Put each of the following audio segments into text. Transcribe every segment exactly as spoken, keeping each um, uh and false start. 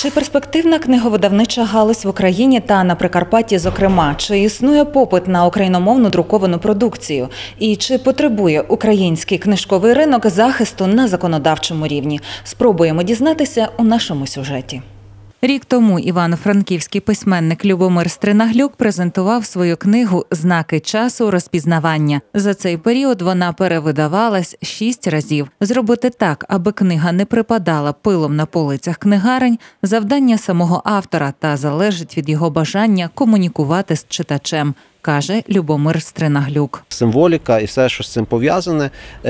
Чи перспективна книговидавнича галузь в Україні та на Прикарпатті зокрема? Чи існує попит на україномовну друковану продукцію? І чи потребує український книжковий ринок захисту на законодавчому рівні? Спробуємо дізнатися у нашому сюжеті. Рік тому івано-франківський письменник Любомир Стринаглюк презентував свою книгу «Знаки часу. Розпізнавання». За цей період вона перевидавалась шість разів. Зробити так, аби книга не припадала пилом на полицях книгарень – завдання самого автора та залежить від його бажання комунікувати з читачем, каже Любомир Стринаглюк. Символіка і все, що з цим пов'язане,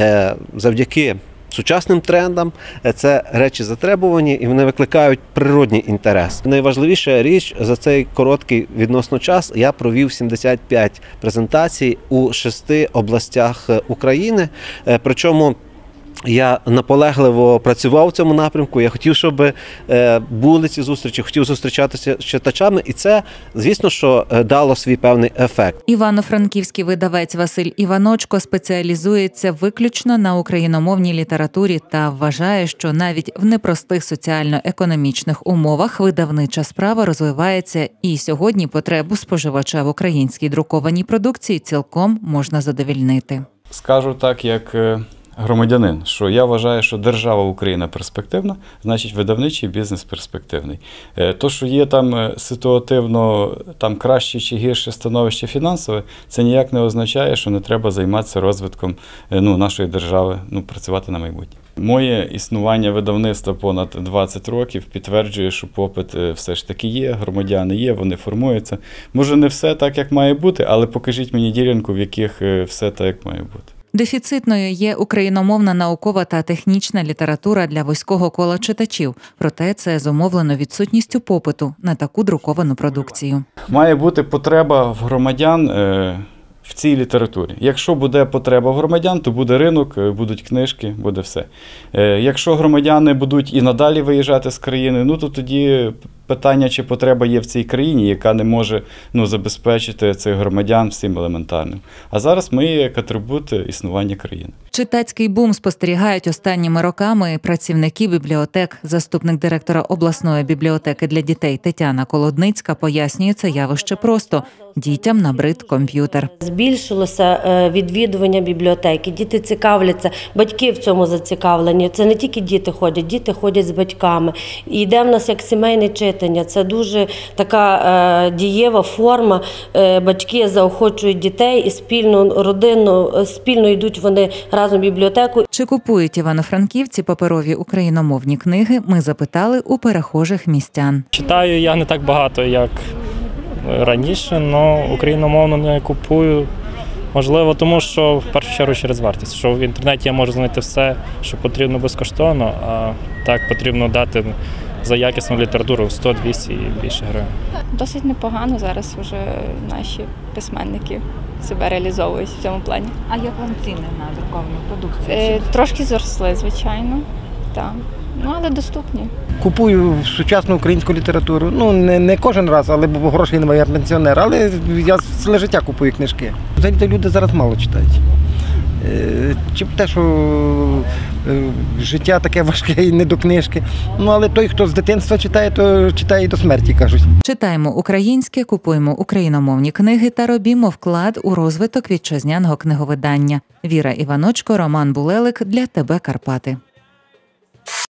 завдяки сучасним трендам, це речі затребувані і вони викликають природній інтерес. Найважливіша річ, за цей короткий відносно час я провів сімдесят п'ять презентацій у шести областях України, причому я наполегливо працював в цьому напрямку, я хотів, щоб були ці зустрічі, хотів зустрічатися з читачами, і це, звісно, що дало свій певний ефект. Івано-франківський видавець Василь Іваночко спеціалізується виключно на україномовній літературі та вважає, що навіть в непростих соціально-економічних умовах видавнича справа розвивається, і сьогодні потребу споживача в українській друкованій продукції цілком можна задовільнити. Скажу так, як громадянин, що я вважаю, що держава Україна перспективна, значить видавничий бізнес перспективний. То, що є там ситуативно там краще чи гірше становище фінансове, це ніяк не означає, що не треба займатися розвитком ну, нашої держави, ну, працювати на майбутнє. Моє існування видавництва понад двадцять років підтверджує, що попит все ж таки є, громадяни є, вони формуються. Може не все так, як має бути, але покажіть мені ділянку, в яких все так, як має бути. Дефіцитною є україномовна наукова та технічна література для вузького кола читачів. Проте це зумовлено відсутністю попиту на таку друковану продукцію. Має бути потреба в громадян в цій літературі. Якщо буде потреба в громадян, то буде ринок, будуть книжки, буде все. Якщо громадяни будуть і надалі виїжджати з країни, ну то тоді питання, чи потреба є в цій країні, яка не може ну, забезпечити цих громадян всім елементарним. А зараз ми як атрибут існування країни. Читацький бум спостерігають останніми роками працівники бібліотек. Заступник директора обласної бібліотеки для дітей Тетяна Колодницька пояснює це явище просто. Дітям набрид комп'ютер. Збільшилося відвідування бібліотеки, діти цікавляться, батьки в цьому зацікавлені. Це не тільки діти ходять, діти ходять з батьками. І йде в нас як сімейне читання. Це дуже така дієва форма. Батьки заохочують дітей і спільно, родину, спільно йдуть вони разом в бібліотеку. Чи купують івано-франківці паперові україномовні книги, ми запитали у перехожих містян. Читаю я не так багато, як раніше, але україномовно не купую. Можливо, тому що в першу чергу через вартість. Що в інтернеті я можу знайти все, що потрібно безкоштовно, а так потрібно дати за якісну літературу сто-двісті і більше гривень. Досить непогано зараз вже наші письменники себе реалізовують в цьому плані. А як вам ціни на друковану продукцію? Е, трошки зросли, звичайно, так. Ну, але доступні. Купую сучасну українську літературу. Ну, не, не кожен раз, але бо грошей немає, я пенсіонер, але я ціле життя купую книжки. Взагалі люди зараз мало читають. Чи те, що життя таке важке і не до книжки. Ну, але той, хто з дитинства читає, то читає і до смерті, кажуть. Читаємо українське, купуємо україномовні книги та робімо вклад у розвиток вітчизняного книговидання. Віра Іваночко, Роман Булелик. Для тебе, Карпати.